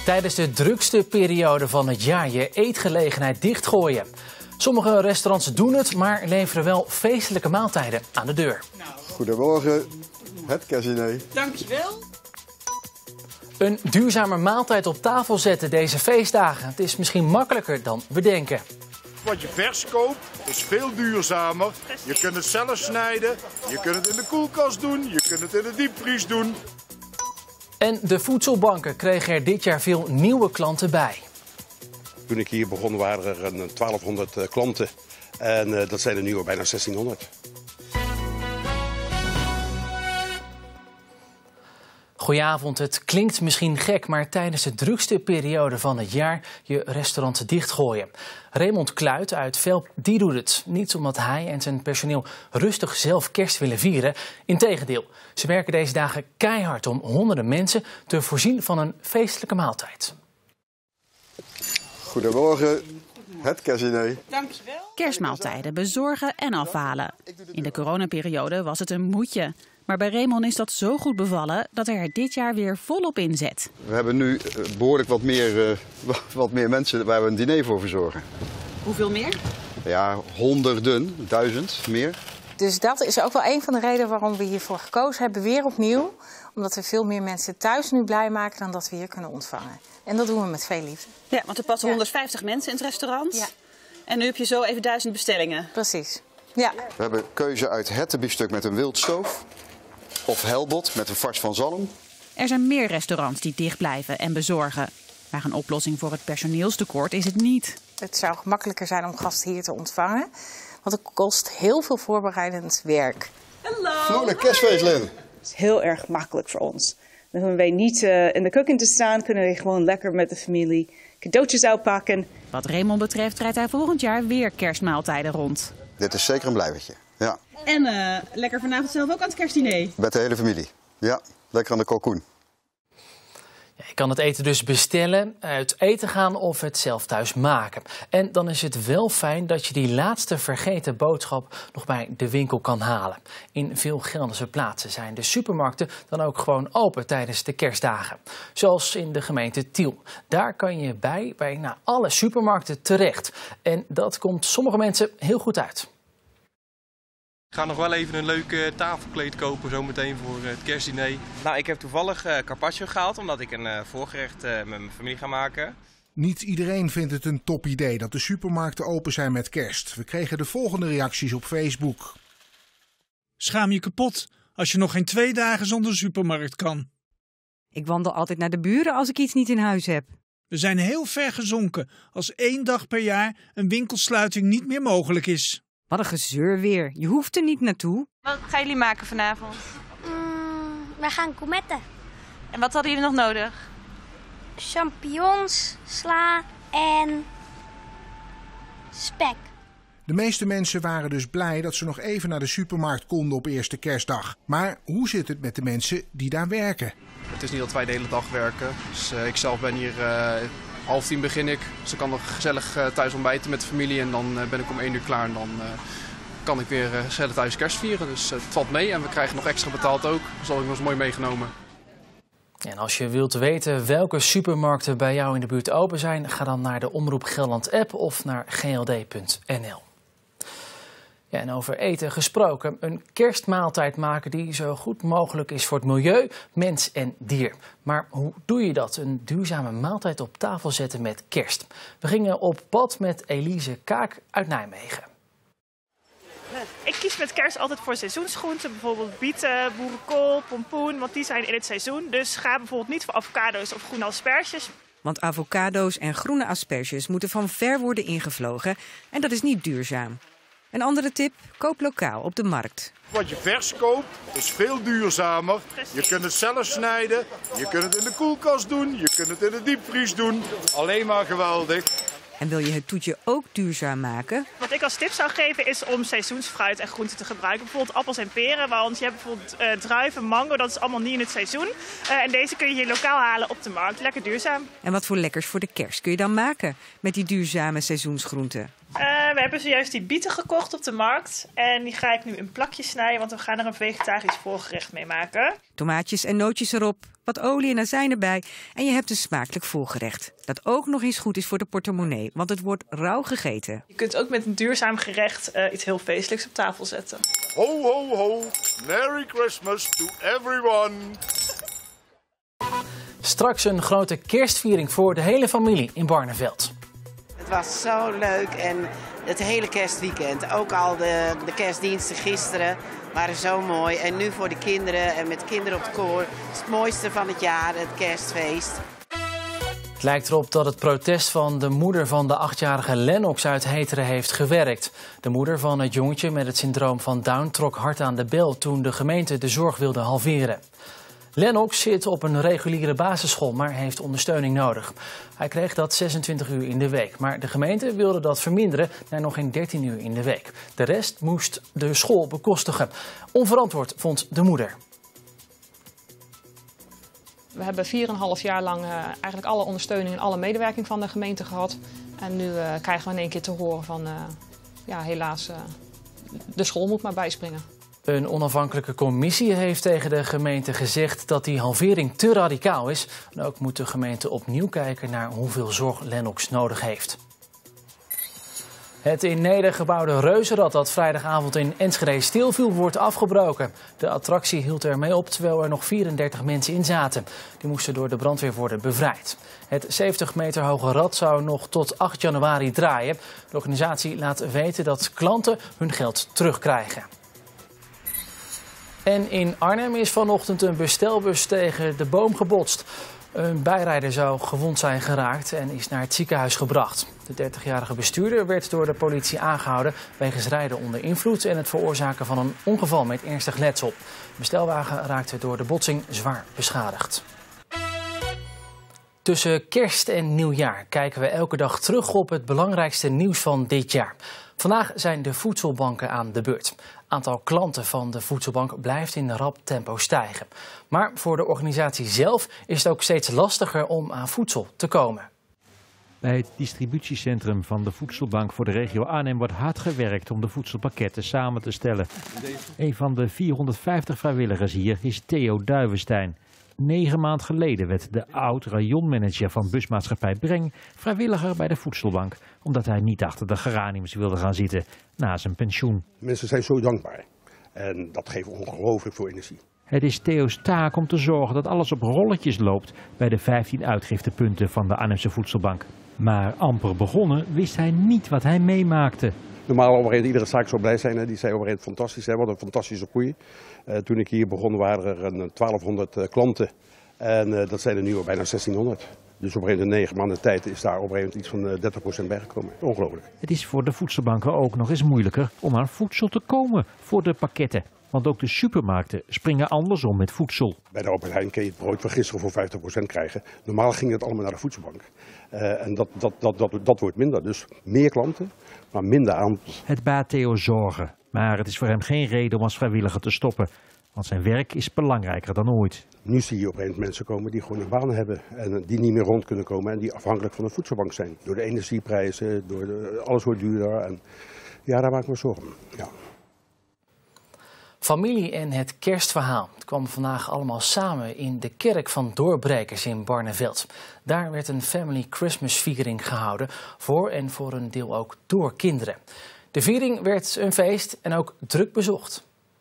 Tijdens de drukste periode van het jaar je eetgelegenheid dichtgooien. Sommige restaurants doen het, maar leveren wel feestelijke maaltijden aan de deur. Goedemorgen, het kerstdiner. Dankjewel. Een duurzame maaltijd op tafel zetten deze feestdagen. Het is misschien makkelijker dan we denken. Wat je vers koopt is veel duurzamer. Je kunt het zelf snijden, je kunt het in de koelkast doen, je kunt het in de diepvries doen. En de voedselbanken kregen er dit jaar veel nieuwe klanten bij. Toen ik hier begon waren er 1200 klanten en dat zijn er nu al bijna 1600. Goedenavond, het klinkt misschien gek, maar tijdens de drukste periode van het jaar je restaurant dichtgooien. Raymond Kluit uit Velp, die doet het. Niet omdat hij en zijn personeel rustig zelf kerst willen vieren. Integendeel, ze werken deze dagen keihard om honderden mensen te voorzien van een feestelijke maaltijd. Goedemorgen, het kerstdiner. Dankjewel. Kerstmaaltijden bezorgen en afhalen. In de coronaperiode was het een moedje. Maar bij Raymond is dat zo goed bevallen dat hij er dit jaar weer volop inzet. We hebben nu behoorlijk wat meer mensen waar we een diner voor verzorgen. Hoeveel meer? Ja, honderden, 1000 meer. Dus dat is ook wel een van de redenen waarom we hiervoor gekozen hebben, weer opnieuw. Omdat we veel meer mensen thuis nu blij maken dan dat we hier kunnen ontvangen. En dat doen we met veel liefde. Ja, want er passen 150 mensen in het restaurant. Ja. En nu heb je zo even 1000 bestellingen. Precies. Ja. We hebben keuze uit hertenbiefstuk met een wildstoof. Of helbot met een vars van zalm. Er zijn meer restaurants die dicht blijven en bezorgen. Maar een oplossing voor het personeelstekort is het niet. Het zou gemakkelijker zijn om gasten hier te ontvangen. Want het kost heel veel voorbereidend werk. Hallo. Vrolijk kerstfeest, Len. Het is heel erg makkelijk voor ons. Dan hoeven wij niet in de keuken te staan. Kunnen we gewoon lekker met de familie cadeautjes uitpakken. Wat Raymond betreft rijdt hij volgend jaar weer kerstmaaltijden rond. Dit is zeker een blijvertje. Ja. En lekker vanavond zelf ook aan het kerstdiner. Met de hele familie. Ja, lekker aan de kalkoen. Ja, je kan het eten dus bestellen, uit eten gaan of het zelf thuis maken. En dan is het wel fijn dat je die laatste vergeten boodschap nog bij de winkel kan halen. In veel Gelderse plaatsen zijn de supermarkten dan ook gewoon open tijdens de kerstdagen. Zoals in de gemeente Tiel. Daar kan je bij alle supermarkten terecht. En dat komt sommige mensen heel goed uit. Ik ga nog wel even een leuk tafelkleed kopen zometeen voor het kerstdiner. Nou, ik heb toevallig carpaccio gehaald omdat ik een voorgerecht met mijn familie ga maken. Niet iedereen vindt het een top idee dat de supermarkten open zijn met kerst. We kregen de volgende reacties op Facebook. Schaam je kapot als je nog geen 2 dagen zonder supermarkt kan. Ik wandel altijd naar de buren als ik iets niet in huis heb. We zijn heel ver gezonken als 1 dag per jaar een winkelsluiting niet meer mogelijk is. Wat een gezeur weer. Je hoeft er niet naartoe. Wat gaan jullie maken vanavond? Wij gaan gourmetten. En wat hadden jullie nog nodig? Champignons, sla en spek. De meeste mensen waren dus blij dat ze nog even naar de supermarkt konden op eerste kerstdag. Maar hoe zit het met de mensen die daar werken? Het is niet dat wij de hele dag werken. Dus ik zelf ben hier 9:30 begin ik. Dus ik kan nog gezellig thuis ontbijten met de familie en dan ben ik om 1 uur klaar. En dan kan ik weer gezellig thuis kerst vieren. Dus het valt mee en we krijgen nog extra betaald ook. Dus dat heb ik nog eens mooi meegenomen. En als je wilt weten welke supermarkten bij jou in de buurt open zijn, ga dan naar de Omroep Gelderland app of naar gld.nl. Ja, en over eten gesproken, een kerstmaaltijd maken die zo goed mogelijk is voor het milieu, mens en dier. Maar hoe doe je dat? Een duurzame maaltijd op tafel zetten met kerst. We gingen op pad met Elise Kaak uit Nijmegen. Ik kies met kerst altijd voor seizoensgroenten, bijvoorbeeld bieten, boerenkool, pompoen, want die zijn in het seizoen. Dus ga bijvoorbeeld niet voor avocado's of groene asperges. Want avocado's en groene asperges moeten van ver worden ingevlogen en dat is niet duurzaam. Een andere tip, koop lokaal op de markt. Wat je vers koopt is veel duurzamer. Je kunt het zelf snijden, je kunt het in de koelkast doen, je kunt het in de diepvries doen. Alleen maar geweldig. En wil je het toetje ook duurzaam maken? Wat ik als tip zou geven is om seizoensfruit en groenten te gebruiken. Bijvoorbeeld appels en peren, want je hebt bijvoorbeeld druiven, mango, dat is allemaal niet in het seizoen. En deze kun je hier lokaal halen op de markt. Lekker duurzaam. En wat voor lekkers voor de kerst kun je dan maken met die duurzame seizoensgroenten? We hebben zojuist die bieten gekocht op de markt. En die ga ik nu in plakjes snijden, want we gaan er een vegetarisch voorgerecht mee maken. Tomaatjes en nootjes erop, wat olie en azijn erbij en je hebt een smakelijk voorgerecht. Dat ook nog eens goed is voor de portemonnee, want het wordt rauw gegeten. Je kunt ook met een duurzaam gerecht iets heel feestelijks op tafel zetten. Ho, ho, ho. Merry Christmas to everyone. Straks een grote kerstviering voor de hele familie in Barneveld. Het was zo leuk en het hele kerstweekend, ook al de kerstdiensten gisteren, waren zo mooi. En nu voor de kinderen en met kinderen op het koor, het mooiste van het jaar, het kerstfeest. Het lijkt erop dat het protest van de moeder van de 8-jarige Lennox uit Heteren heeft gewerkt. De moeder van het jongetje met het syndroom van Down trok hard aan de bel toen de gemeente de zorg wilde halveren. Lennox zit op een reguliere basisschool, maar heeft ondersteuning nodig. Hij kreeg dat 26 uur in de week, maar de gemeente wilde dat verminderen naar nog geen 13 uur in de week. De rest moest de school bekostigen. Onverantwoord vond de moeder. We hebben 4,5 jaar lang eigenlijk alle ondersteuning en alle medewerking van de gemeente gehad. En nu krijgen we in één keer te horen van, ja helaas, de school moet maar bijspringen. Een onafhankelijke commissie heeft tegen de gemeente gezegd dat die halvering te radicaal is. En ook moet de gemeente opnieuw kijken naar hoeveel zorg Lennox nodig heeft. Het in Neede gebouwde reuzenrad dat vrijdagavond in Enschede stilviel wordt afgebroken. De attractie hield ermee op terwijl er nog 34 mensen in zaten. Die moesten door de brandweer worden bevrijd. Het 70 meter hoge rad zou nog tot 8 januari draaien. De organisatie laat weten dat klanten hun geld terugkrijgen. En in Arnhem is vanochtend een bestelbus tegen de boom gebotst. Een bijrijder zou gewond zijn geraakt en is naar het ziekenhuis gebracht. De 30-jarige bestuurder werd door de politie aangehouden wegens rijden onder invloed en het veroorzaken van een ongeval met ernstig letsel. De bestelwagen raakte door de botsing zwaar beschadigd. Tussen kerst en nieuwjaar kijken we elke dag terug op het belangrijkste nieuws van dit jaar. Vandaag zijn de voedselbanken aan de beurt. Het aantal klanten van de voedselbank blijft in rap tempo stijgen. Maar voor de organisatie zelf is het ook steeds lastiger om aan voedsel te komen. Bij het distributiecentrum van de Voedselbank voor de regio Arnhem wordt hard gewerkt om de voedselpakketten samen te stellen. Een van de 450 vrijwilligers hier is Theo Duivenstein. 9 maanden geleden werd de oud-rayonmanager van busmaatschappij Breng vrijwilliger bij de Voedselbank, omdat hij niet achter de geraniums wilde gaan zitten na zijn pensioen. Mensen zijn zo dankbaar en dat geeft ongelooflijk veel energie. Het is Theo's taak om te zorgen dat alles op rolletjes loopt bij de 15 uitgiftepunten van de Arnhemse Voedselbank. Maar amper begonnen wist hij niet wat hij meemaakte. Normaal overheen iedere zaak zo blij zijn. Hè. Die zei overheen fantastisch, hè. Wat een fantastische groei. Toen ik hier begon waren er 1200 klanten en dat zijn er nu al bijna 1600. Dus op in 9 maanden tijd is daar op een iets van 30% bijgekomen. Ongelooflijk. Het is voor de voedselbanken ook nog eens moeilijker om aan voedsel te komen voor de pakketten. Want ook de supermarkten springen andersom met voedsel. Bij de Albert Heijn kun je het brood van gisteren voor 50% krijgen. Normaal ging het allemaal naar de voedselbank. En dat wordt minder. Dus meer klanten, maar minder aanbod. Het baart Theo zorgen. Maar het is voor hem geen reden om als vrijwilliger te stoppen. Want zijn werk is belangrijker dan ooit. Nu zie je opeens mensen komen die gewoon een baan hebben. En die niet meer rond kunnen komen en die afhankelijk van de voedselbank zijn. Door de energieprijzen, alles wordt duurder. En ja, daar maak ik me zorgen. Ja. Familie en het kerstverhaal. Het kwam vandaag allemaal samen in de kerk van Doorbrekers in Barneveld. Daar werd een family Christmas viering gehouden, voor en voor een deel ook door kinderen. De viering werd een feest en ook druk bezocht.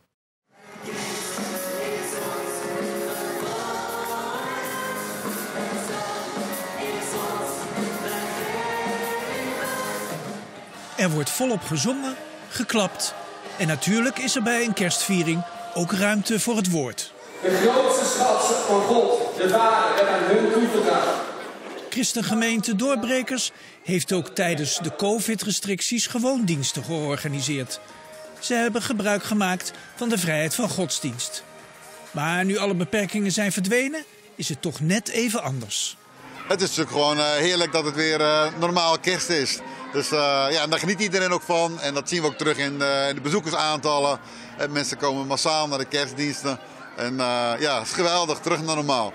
Er wordt volop gezongen, geklapt en natuurlijk is er bij een kerstviering ook ruimte voor het woord. De grootste schat van God, de ware, werd aan hun toevertrouwd. Christengemeente Doorbrekers heeft ook tijdens de COVID-restricties gewoon diensten georganiseerd. Ze hebben gebruik gemaakt van de vrijheid van godsdienst. Maar nu alle beperkingen zijn verdwenen, is het toch net even anders. Het is natuurlijk gewoon heerlijk dat het weer normaal kerst is. Dus ja, daar geniet iedereen ook van. En dat zien we ook terug in de bezoekersaantallen. Mensen komen massaal naar de kerstdiensten. En ja, het is geweldig, terug naar normaal.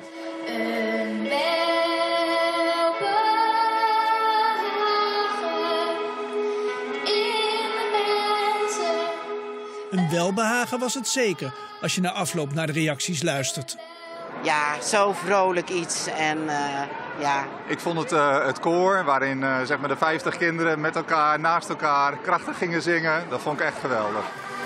Een welbehagen was het zeker als je na afloop naar de reacties luistert. Ja, zo vrolijk iets en ja. Ik vond het koor waarin zeg maar de 50 kinderen met elkaar, naast elkaar, krachtig gingen zingen. Dat vond ik echt geweldig.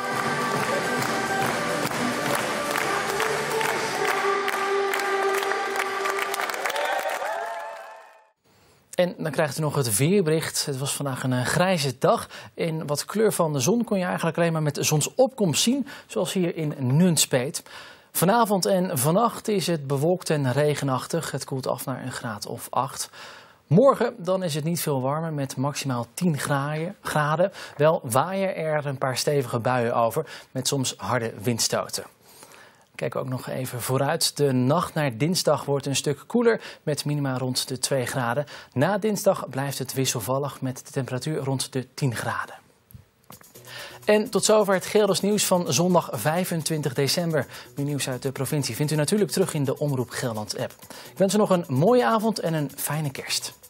En dan krijgt u nog het weerbericht. Het was vandaag een grijze dag. In wat kleur van de zon kon je eigenlijk alleen maar met zonsopkomst zien, zoals hier in Nunspeet. Vanavond en vannacht is het bewolkt en regenachtig. Het koelt af naar een graad of 8. Morgen dan is het niet veel warmer met maximaal 10 graden. Wel waaien er een paar stevige buien over met soms harde windstoten. Kijken we ook nog even vooruit. De nacht naar dinsdag wordt een stuk koeler met minima rond de 2 graden. Na dinsdag blijft het wisselvallig met de temperatuur rond de 10 graden. En tot zover het Gelderse nieuws van zondag 25 december. Meer nieuws uit de provincie vindt u natuurlijk terug in de Omroep Gelderland app. Ik wens u nog een mooie avond en een fijne kerst.